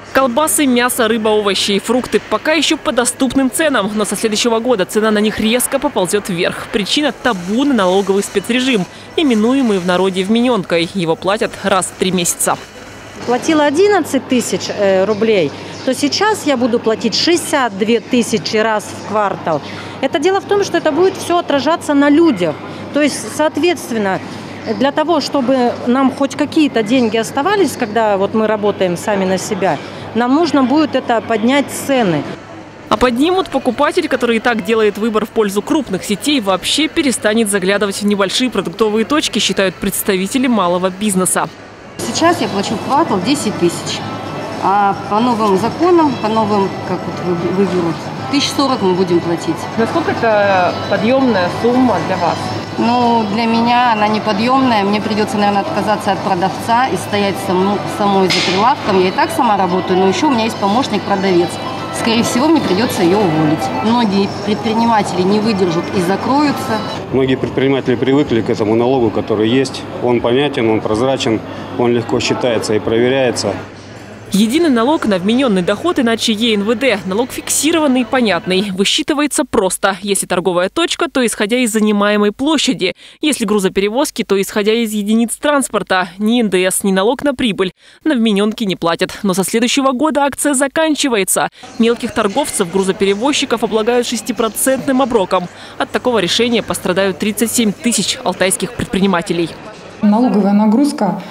Колбасы, мясо, рыба, овощи и фрукты пока еще по доступным ценам, но со следующего года цена на них резко поползет вверх. Причина – табу на налоговый спецрежим, именуемый в народе вмененкой. Его платят раз в 3 месяца. Платила 11 тысяч рублей, то сейчас я буду платить 62 тысячи раз в квартал. Это дело в том, что это будет все отражаться на людях. То есть, соответственно, для того, чтобы нам хоть какие-то деньги оставались, когда вот мы работаем сами на себя, нам нужно будет это поднять цены. А поднимут покупатель, который и так делает выбор в пользу крупных сетей, вообще перестанет заглядывать в небольшие продуктовые точки, считают представители малого бизнеса. Сейчас я плачу в квартал 10 тысяч. А по новым законам, по новым, как вот выберут, 1040 мы будем платить. Насколько это подъемная сумма для вас? Ну, для меня она неподъемная. Мне придется, наверное, отказаться от продавца и стоять самой за прилавком. Я и так сама работаю, но еще у меня есть помощник-продавец. Скорее всего, мне придется ее уволить. Многие предприниматели не выдержат и закроются. Многие предприниматели привыкли к этому налогу, который есть. Он понятен, он прозрачен, он легко считается и проверяется. Единый налог на вмененный доход, иначе ЕНВД. Налог фиксированный и понятный. Высчитывается просто. Если торговая точка, то исходя из занимаемой площади. Если грузоперевозки, то исходя из единиц транспорта. Ни НДС, ни налог на прибыль. На вмененки не платят. Но со следующего года акция заканчивается. Мелких торговцев, грузоперевозчиков облагают 6% оброком. От такого решения пострадают 37 тысяч алтайских предпринимателей. Налоговая нагрузка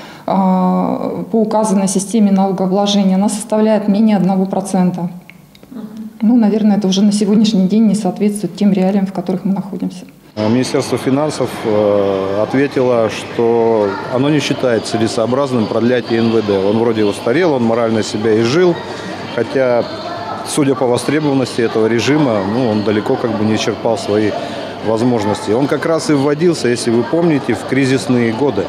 по указанной системе налогообложения, она составляет менее 1%. Ну, наверное, это уже на сегодняшний день не соответствует тем реалиям, в которых мы находимся. Министерство финансов ответило, что оно не считает целесообразным продлять ЕНВД. Он вроде устарел, он морально себя изжил, хотя, судя по востребованности этого режима, он далеко не исчерпал свои возможности. Он как раз и вводился, если вы помните, в кризисные годы.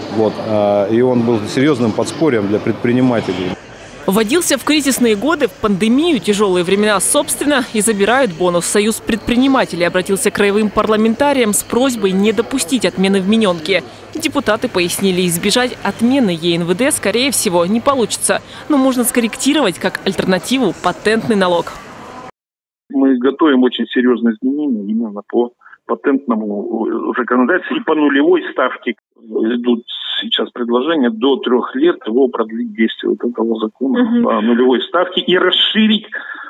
И он был серьезным подспорьем для предпринимателей. Вводился в кризисные годы, в пандемию, тяжелые времена, собственно, и забирают бонус. Союз предпринимателей обратился к краевым парламентариям с просьбой не допустить отмены вмененки. Депутаты пояснили, избежать отмены ЕНВД, скорее всего, не получится. Но можно скорректировать как альтернативу патентный налог. Мы готовим очень серьезные изменения именно по патентному законодательству и по нулевой ставке. Идут сейчас предложения до 3 лет его продлить действие этого закона по нулевой ставке и расширить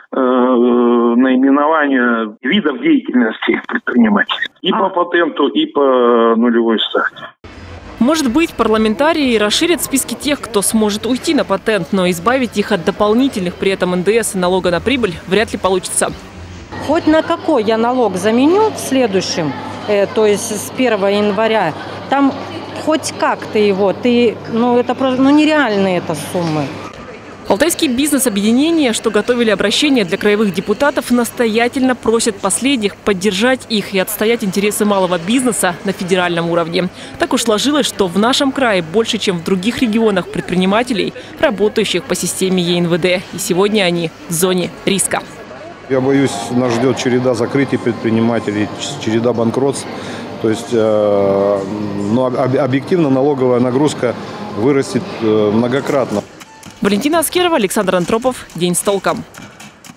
наименование видов деятельности предпринимателей. И по патенту, и по нулевой ставке. Может быть, парламентарии расширят списки тех, кто сможет уйти на патент, но избавить их от дополнительных при этом НДС и налога на прибыль вряд ли получится. Хоть на какой я налог заменю в следующем, то есть с 1 января, там хоть как-то его, это нереальные это суммы. Алтайские бизнес-объединения, что готовили обращение для краевых депутатов, настоятельно просят последних поддержать их и отстоять интересы малого бизнеса на федеральном уровне. Так уж сложилось, что в нашем крае больше, чем в других регионах предпринимателей, работающих по системе ЕНВД. И сегодня они в зоне риска. Я боюсь, нас ждет череда закрытий предпринимателей, череда банкротств. То есть, объективно налоговая нагрузка вырастет многократно. Валентина Аскерова, Александр Антропов. День с толком.